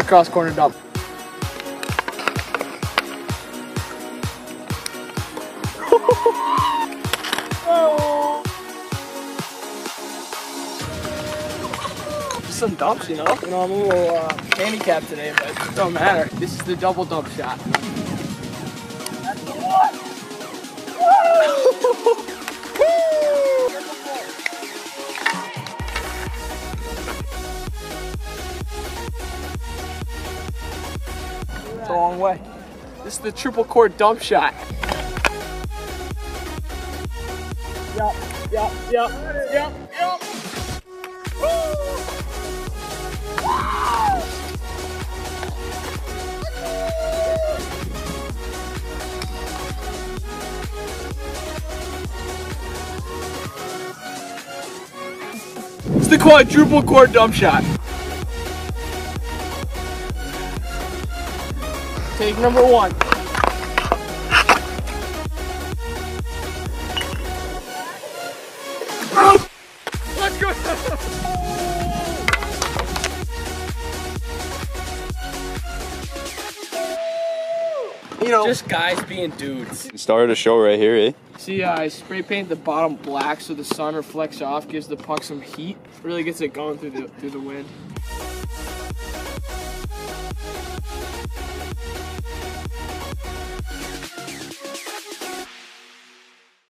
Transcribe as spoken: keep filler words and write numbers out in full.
cross corner dump. Some dumps, you know. You know, I'm a little uh, handicapped today, but it don't matter. This is the double dump shot. It's a long way. This is the triple cord dump shot. Yup, yup, yup, yup, yup. It's the quadruple cord dump shot. Take number one. Let's go. You know, just guys being dudes. Started a show right here, eh? See, uh, I spray paint the bottom black so the sun reflects off, gives the puck some heat. Really gets it going through the through the wind.